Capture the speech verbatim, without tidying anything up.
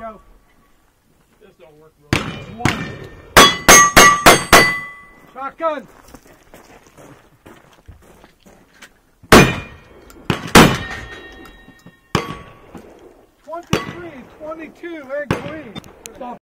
go. This don't work real well. One. Shotgun. Twenty-three, twenty-two, and green.